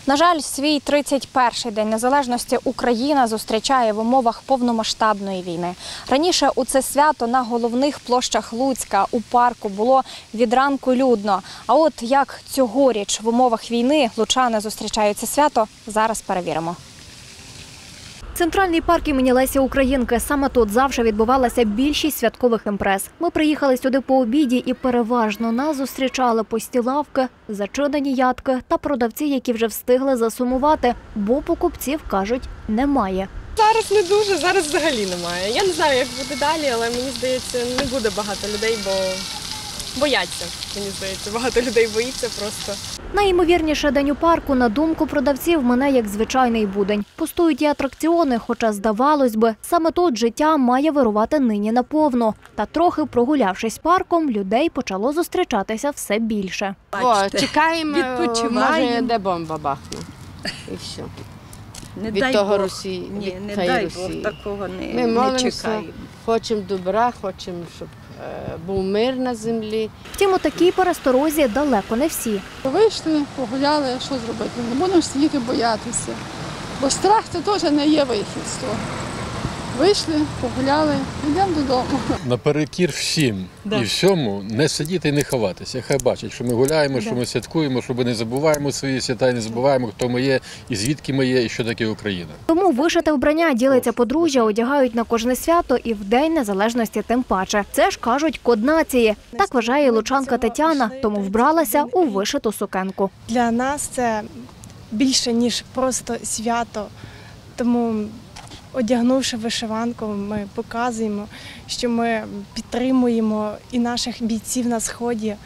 На жаль, свій 31-й День Незалежності Україна зустрічає в умовах повномасштабної війни. Раніше у це свято на головних площах Луцька у парку було від ранку людно. А от як цьогоріч в умовах війни лучани зустрічають це свято, зараз перевіримо. Центральний парк імені Лесі Українки. Саме тут завжди відбувалася більшість святкових імпрез. Ми приїхали сюди по обіді і переважно нас зустрічали пусті лавки, зачинені ядки та продавці, які вже встигли засумувати, бо покупців, кажуть, немає. Зараз не дуже, зараз взагалі немає. Я не знаю, як буде далі, але мені здається, не буде багато людей, бо бояться. Мені здається, багато людей боїться просто. Найімовірніше день у парку, на думку продавців, мине як звичайний будень. Пустують і атракціони, хоча, здавалось би, саме тут життя має вирувати нині наповно. Та трохи прогулявшись парком, людей почало зустрічатися все більше. Чекаємо, може, де бомба бахне. І все. Від того Росії. Ні, не дай Бог, такого не чекаємо. Ми молимося, хочемо добра, хочемо, щоб був мир на землі. Втім, у такій пересторозі далеко не всі. Вийшли, погуляли, що зробити? Не будемо сидіти боятися. Бо страх – це теж не є вихід з того. Вийшли, погуляли, йдемо додому. Наперекір всім і всьому не сидіти і не ховатися. Хай бачать, що ми гуляємо, що ми святкуємо, що ми не забуваємо свої свята і не забуваємо, хто ми є, і звідки ми є, і що таке Україна. Тому вишите вбрання ділиться подружжя, одягають на кожне свято і в День Незалежності тим паче. Це ж, кажуть, код нації. Так вважає лучанка Тетяна, тому вбралася у вишиту сукенку. Для нас це більше, ніж просто свято. Тому, одягнувши вишиванку, ми показуємо, що ми підтримуємо і наших бійців на Сході.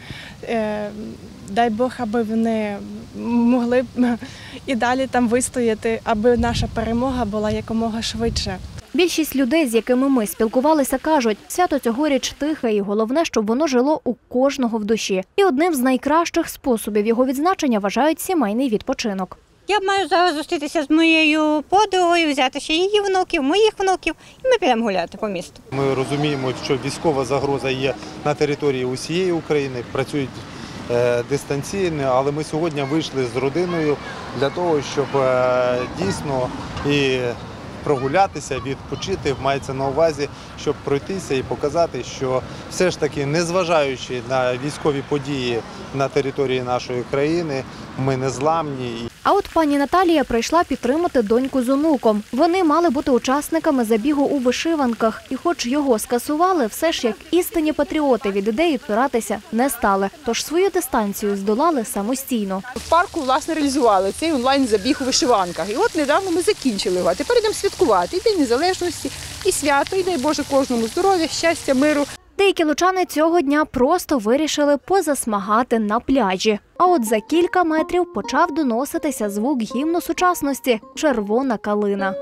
Дай Бог, аби вони могли і далі там вистояти, аби наша перемога була якомога швидше. Більшість людей, з якими ми спілкувалися, кажуть, свято цьогоріч тихе і головне, щоб воно жило у кожного в душі. І одним з найкращих способів його відзначення вважають сімейний відпочинок. Я маю зараз зустрітися з моєю подругою, взяти ще її внуків, моїх внуків, і ми підемо гуляти по місту. Ми розуміємо, що військова загроза є на території усієї України, працюють дистанційно, але ми сьогодні вийшли з родиною для того, щоб дійсно і прогулятися, відпочити, мається на увазі, щоб пройтися і показати, що все ж таки, незважаючи на військові події на території нашої країни, ми незламні. А от пані Наталія прийшла підтримати доньку з онуком. Вони мали бути учасниками забігу у вишиванках. І хоч його скасували, все ж як істинні патріоти від ідеї відпиратися не стали. Тож свою дистанцію здолали самостійно. В парку, власне, реалізували цей онлайн-забіг у вишиванках. І от недавно ми закінчили його. А тепер йдемо святкувати і День Незалежності, і свято, і дай Боже кожному здоров'я, щастя, миру. Деякі лучани цього дня просто вирішили позасмагати на пляжі. А от за кілька метрів почав доноситися звук гімну сучасності «Червона калина».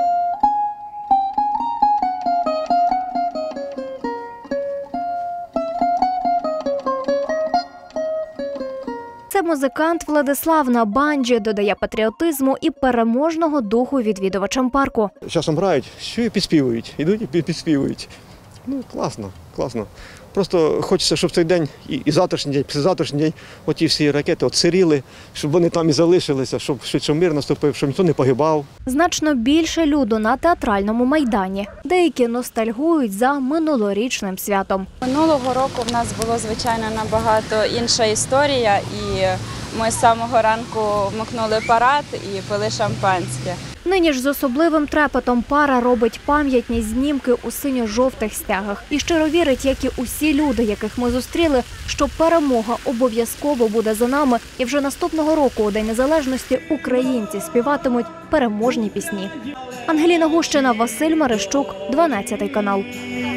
Це музикант Владислав на банджі, додає патріотизму і переможного духу відвідувачам парку. Часом грають, що і підспівують, ідуть і підспівують. Ну, класно, класно. Просто хочеться, щоб цей день, і завтрашній день, післязавтрашній день, оті всі ракети отсиріли, щоб вони там і залишилися, щоб швидше мир наступив, щоб ніхто не погибав. Значно більше люду на театральному майдані. Деякі ностальгують за минулорічним святом. Минулого року в нас було, звичайно, набагато інша історія, і ми з самого ранку вмикнули парад і пили шампанське. Нині ж з особливим трепетом пара робить пам'ятні знімки у синьо-жовтих стягах. І щиро вірить, як і усі люди, яких ми зустріли, що перемога обов'язково буде за нами. І вже наступного року, у День Незалежності, українці співатимуть переможні пісні. Ангеліна Гущина, Василь Марищук, 12 канал.